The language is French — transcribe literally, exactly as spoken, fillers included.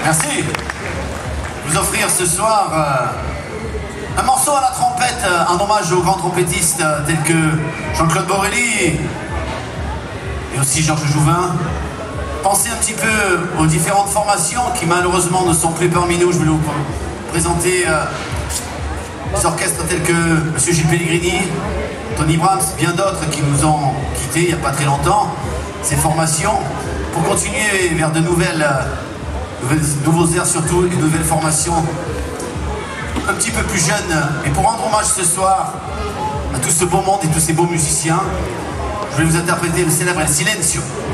Merci. Vous offrir ce soir euh, un morceau à la trompette, euh, un hommage aux grands trompettistes euh, tels que Jean-Claude Borelli et aussi Georges Jouvin. Pensez un petit peu aux différentes formations qui malheureusement ne sont plus parmi nous. Je vais vous présenter euh, des orchestres tels que M. Gilles Pellegrini, Tony Brahms, bien d'autres qui nous ont quittés il n'y a pas très longtemps. Ces formations pour continuer vers de nouvelles, euh, nouveaux airs surtout, et de nouvelles formations un petit peu plus jeunes. Et pour rendre hommage ce soir à tout ce beau monde et tous ces beaux musiciens, je vais vous interpréter le célèbre El Silencio.